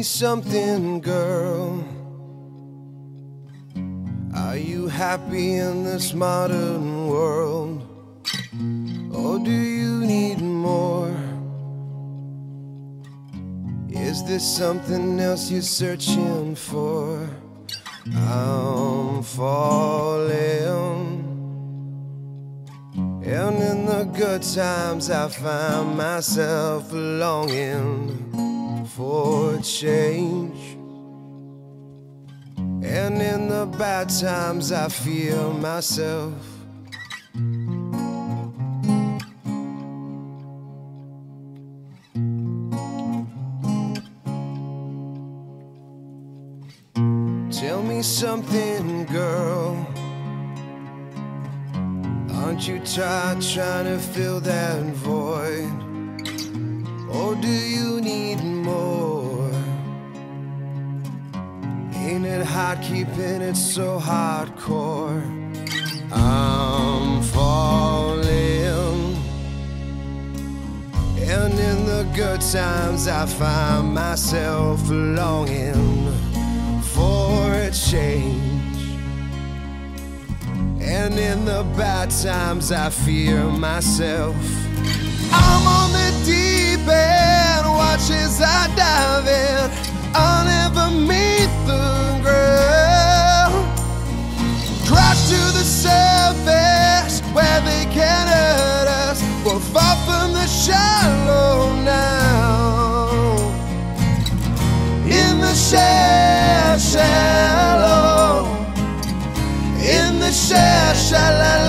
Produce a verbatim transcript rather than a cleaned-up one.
me something, girl. Are you happy in this modern world? Or do you need more? Is there something else you're searching for? I'm falling, and in the good times I find myself longing for change, and in the bad times I feel myself Tell me something, girl. Aren't you tired trying to fill that void? Or do you need more? Ain't it hard keeping it so hardcore? I'm falling, and in the good times I find myself longing for a change, and in the bad times I fear myself. I'm on the deep end, watch as I dive in. I'll never meet the ground. Crash to the surface where they can't hurt us. We're far from the shallow now. In the shallow, shallow, in the shallow, shallow.